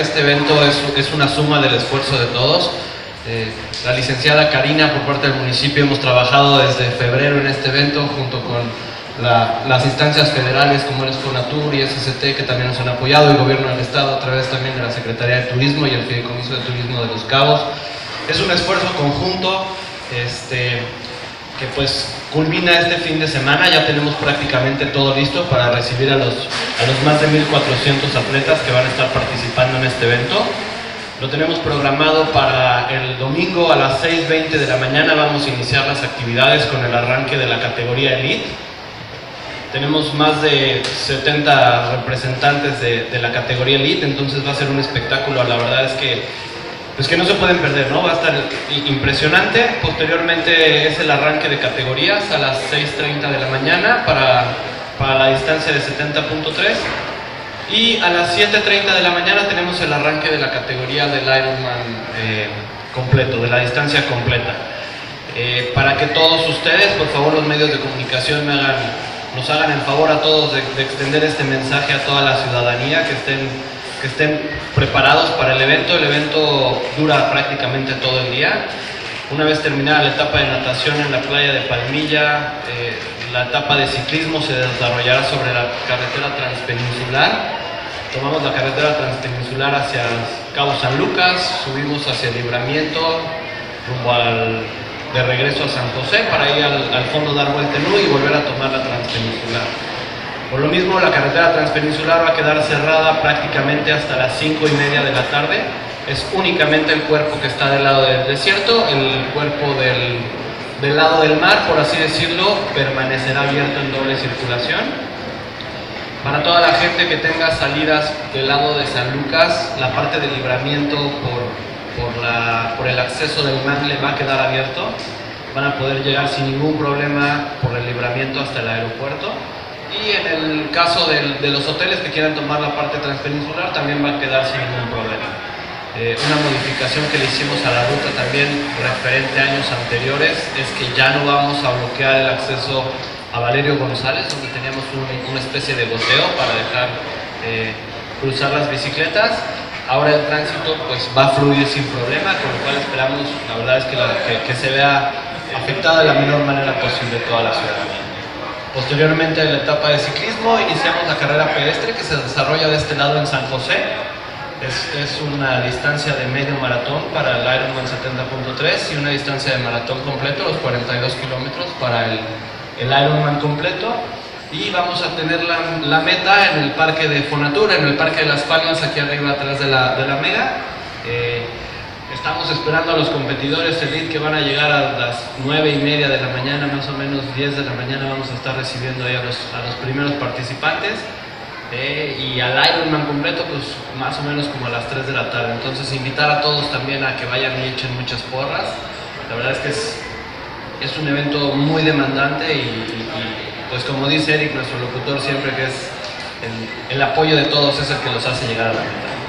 que este evento es una suma del esfuerzo de todos. La licenciada Karina, por parte del municipio, hemos trabajado desde febrero en este evento junto con las instancias federales como el Fonatur y SCT, que también nos han apoyado, el gobierno del estado a través también de la Secretaría de Turismo y el Fideicomiso de Turismo de Los Cabos. Es un esfuerzo conjunto que pues culmina este fin de semana. Ya tenemos prácticamente todo listo para recibir a los más de 1,400 atletas que van a estar participando en este evento. Lo tenemos programado para el domingo a las 6:20 de la mañana. Vamos a iniciar las actividades con el arranque de la categoría Elite. Tenemos más de 70 representantes de la categoría Elite, entonces va a ser un espectáculo, la verdad es que no se pueden perder, ¿no? Va a estar impresionante. Posteriormente es el arranque de categorías a las 6:30 de la mañana para la distancia de 70.3. Y a las 7:30 de la mañana tenemos el arranque de la categoría del Ironman completo, de la distancia completa. Para que todos ustedes, por favor, los medios de comunicación nos hagan el favor a todos de extender este mensaje a toda la ciudadanía, que estén preparados para el evento. El evento dura prácticamente todo el día. Una vez terminada la etapa de natación en la playa de Palmilla, la etapa de ciclismo se desarrollará sobre la carretera transpeninsular. Tomamos la carretera transpeninsular hacia Cabo San Lucas, subimos hacia el Libramiento, rumbo de regreso a San José, para ir al fondo, dar vuelta en U y volver a tomar la transpeninsular. Por lo mismo, la carretera transpeninsular va a quedar cerrada prácticamente hasta las 5:30 de la tarde. Es únicamente el cuerpo que está del lado del desierto. El cuerpo del lado del mar, por así decirlo, permanecerá abierto en doble circulación. Para toda la gente que tenga salidas del lado de San Lucas, la parte del Libramiento por el acceso del mar le va a quedar abierto. Van a poder llegar sin ningún problema por el Libramiento hasta el aeropuerto. Y en el caso de los hoteles que quieran tomar la parte transpeninsular, también va a quedar sin ningún problema. Una modificación que le hicimos a la ruta también referente a años anteriores es que ya no vamos a bloquear el acceso a Valerio González, donde teníamos una especie de goteo para dejar cruzar las bicicletas. Ahora el tránsito pues va a fluir sin problema, con lo cual esperamos, la verdad es que se vea afectada de la menor manera posible toda la ciudadanía. Posteriormente, en la etapa de ciclismo, iniciamos la carrera pedestre que se desarrolla de este lado en San José. Es una distancia de medio maratón para el Ironman 70.3 y una distancia de maratón completo, los 42 kilómetros para el Ironman completo. Y vamos a tener la meta en el parque de Fonatur, en el parque de Las Palmas, aquí arriba atrás de la mega. Estamos esperando a los competidores Elite que van a llegar a las 9:30 de la mañana, más o menos 10 de la mañana vamos a estar recibiendo ahí a los primeros participantes. Y al Ironman completo pues más o menos como a las 3 de la tarde. Entonces invitar a todos también a que vayan y echen muchas porras. La verdad es que es un evento muy demandante y pues como dice Eric, nuestro locutor siempre, que es el apoyo de todos es el que los hace llegar a la meta.